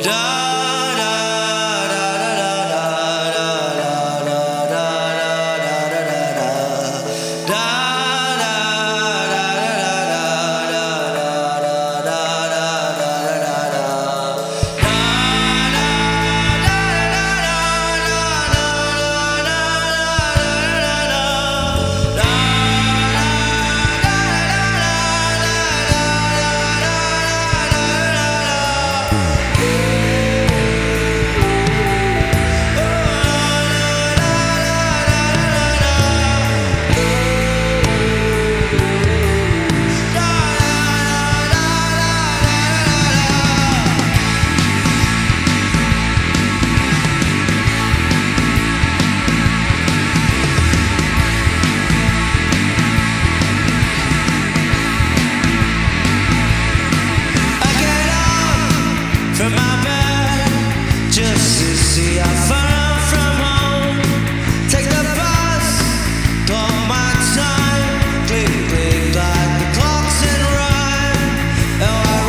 From my bed, just to see how far I'm from home. Take the bus, clock my time, click, click like the clocks in rhyme. Oh, I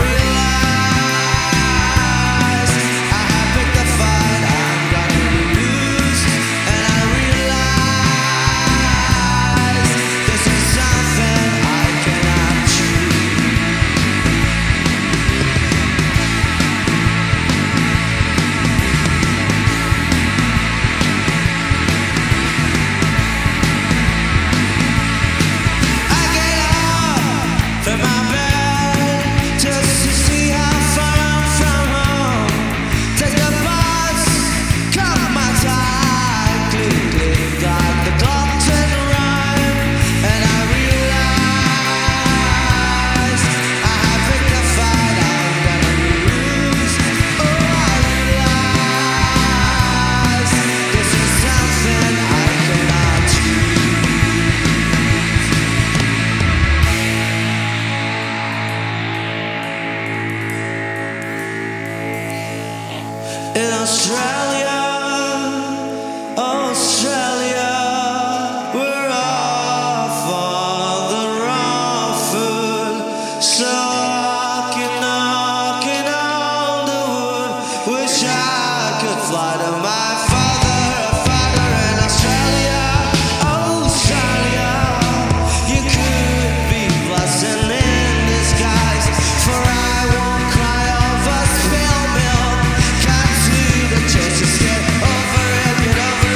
realize I have picked a fight I'm gonna lose, and I realize this is something I cannot choose. From my bed, just to see how far I'm from home. Take the bus, cut my tie, click, click like the clocks in rhyme. And I realize I have picked a fight I'm gonna lose. Oh, I realize this is something I cannot choose. In Australia, Australia, we're off on the wrong foot. So knocking on the wood. Wish I could fly to my father, a father in Australia, Australia. You could be blessing in disguise, for I won't cry over spilled milk. Just get over it, get over